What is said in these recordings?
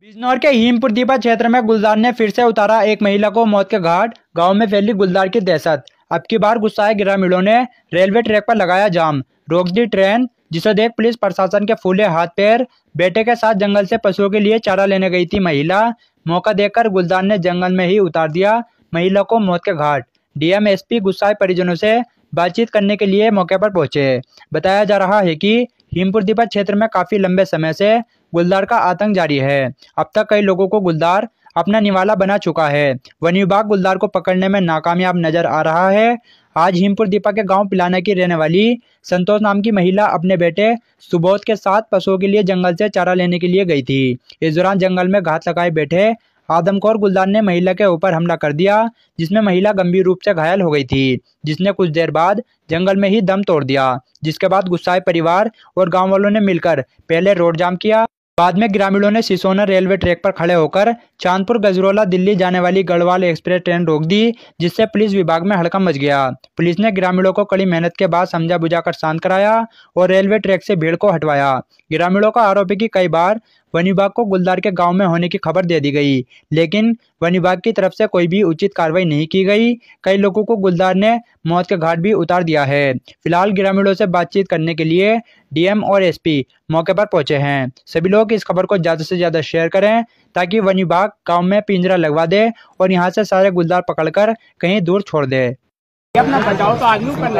बिजनौर के हीमपुर दीपा क्षेत्र में गुलदार ने फिर से उतारा एक महिला को मौत के घाट। गांव में फैली गुलदार की दहशत। अब की बार गुस्साए ग्रामीणों ने रेलवे ट्रैक पर लगाया जाम, रोक दी ट्रेन, जिसे देख पुलिस प्रशासन के फूले हाथ पैर। बेटे के साथ जंगल से पशुओं के लिए चारा लेने गई थी महिला। मौका देखकर गुलदार ने जंगल में ही उतार दिया महिला को मौत के घाट। डीएम एसपी गुस्साए परिजनों से बातचीत करने के लिए मौके पर पहुंचे। बताया जा रहा है कि हीमपुर दीपा क्षेत्र में काफी लंबे समय से गुलदार का आतंक जारी है। अब तक कई लोगों को गुलदार अपना निवाला बना चुका है। वन विभाग गुलदार को पकड़ने में नाकामयाब नजर आ रहा है। आज हीमपुर दीपा के गांव पिलाना की रहने वाली संतोष नाम की महिला अपने बेटे सुबोध के साथ पशुओं के लिए जंगल से चारा लेने के लिए गई थी। इस दौरान जंगल में घात लगाए बैठे आदमखोर गुलदार ने महिला के ऊपर हमला कर दिया, जिसमें महिला गंभीर रूप से घायल हो गई थी, जिसने कुछ देर बाद जंगल में ही दम तोड़ दिया। जिसके बाद गुस्साए परिवार और गांव वालों ने मिलकर पहले रोड जाम किया, बाद में ग्रामीणों ने सिसोना रेलवे ट्रैक पर खड़े होकर चांदपुर गजरोला दिल्ली जाने वाली गढ़वाल एक्सप्रेस ट्रेन रोक दी, जिससे पुलिस विभाग में हड़कंप मच गया। पुलिस ने ग्रामीणों को कड़ी मेहनत के बाद समझा बुझाकर शांत कराया और रेलवे ट्रैक से भीड़ को हटवाया। ग्रामीणों का आरोप है कि कई बार वन विभाग को गुलदार के गांव में होने की खबर दे दी गई, लेकिन वन विभाग की तरफ से कोई भी उचित कार्रवाई नहीं की गई। कई लोगों को गुलदार ने मौत के घाट भी उतार दिया है। फिलहाल ग्रामीणों से बातचीत करने के लिए डीएम और एसपी मौके पर पहुंचे हैं। सभी लोग इस खबर को ज्यादा से ज्यादा शेयर करें ताकि वन विभाग गाँव में पिंजरा लगवा दे और यहाँ से सारे गुलदार पकड़कर कहीं दूर छोड़ दे। अपना बचाओ तो आदमी पर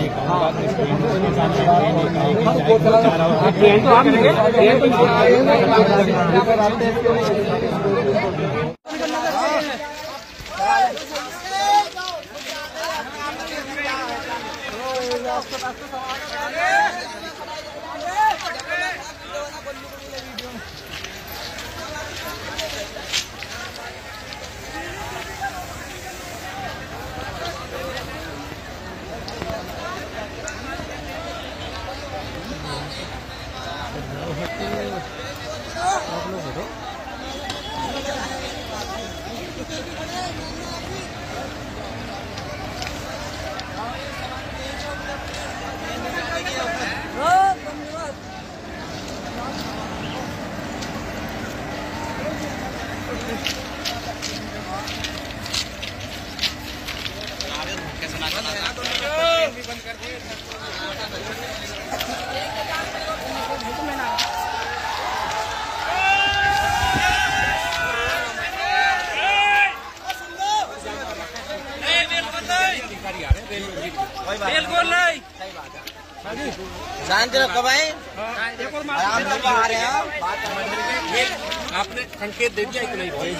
आपने संकेत दे दिया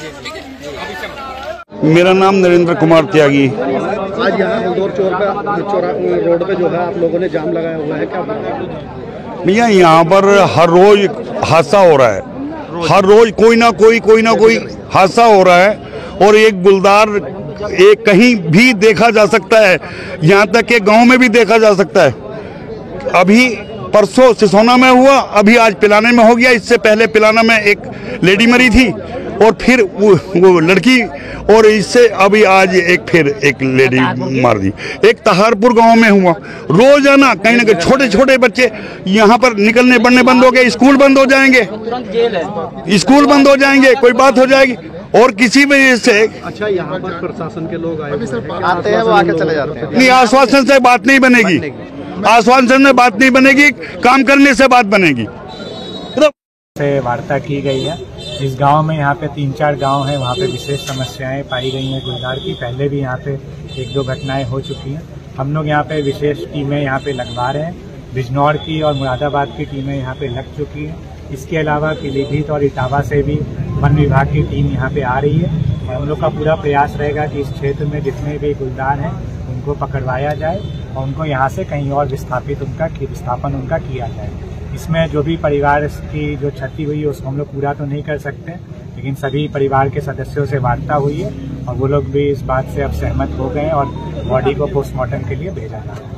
कि मेरा नाम नरेंद्र कुमार त्यागी। आज यहाँ हल्दौर रोड पे जो है आप लोगों ने जाम लगाया हुआ है, क्या भैया यहाँ पर हर रोज हादसा हो रहा है। हर रोज कोई ना कोई हादसा हो रहा है और एक गुलदार एक कहीं भी देखा जा सकता है, यहाँ तक कि गांव में भी देखा जा सकता है। अभी परसों सिसोना में हुआ, अभी आज पिलाने में हो गया। इससे पहले पिलाना में एक लेडी मरी थी और फिर वो लड़की, और इससे अभी आज फिर एक लेडी मार दी। एक तहारपुर गांव में हुआ। रोजाना कहीं ना कहीं छोटे छोटे बच्चे यहाँ पर निकलने पढ़ने बंद हो गए, स्कूल बंद हो जाएंगे, स्कूल बंद हो जाएंगे, कोई बात हो जाएगी और किसी वजह से। अच्छा, यहाँ पर प्रशासन के लोग आते हैं, वो आके चले जाते हैं। नहीं, आश्वासन से बात नहीं बनेगी, आश्वासन से बात नहीं बनेगी, काम करने से बात बनेगी। से वार्ता की गई है। इस गांव में यहाँ पे 3-4 गांव हैं, वहाँ पे विशेष समस्याएं पाई गई हैं गुलदार की। पहले भी यहाँ पे 1-2 घटनाएं हो चुकी हैं। हम लोग यहाँ पे विशेष टीमें यहाँ पे लगवा रहे हैं। बिजनौर की और मुरादाबाद की टीमें यहाँ पे लग चुकी हैं। इसके अलावा पीलीभीत और इटावा से भी वन विभाग की टीम यहाँ पे आ रही है और हम लोग का पूरा प्रयास रहेगा कि इस क्षेत्र में जितने भी गुलदार हैं उनको पकड़वाया जाए और उनको यहाँ से कहीं और विस्थापन उनका किया जाए। इसमें जो भी परिवार की जो क्षति हुई है उसको हम लोग पूरा तो नहीं कर सकते, लेकिन सभी परिवार के सदस्यों से वार्ता हुई है और वो लोग भी इस बात से अब सहमत हो गए और बॉडी को पोस्टमार्टम के लिए भेजा जा रहा है।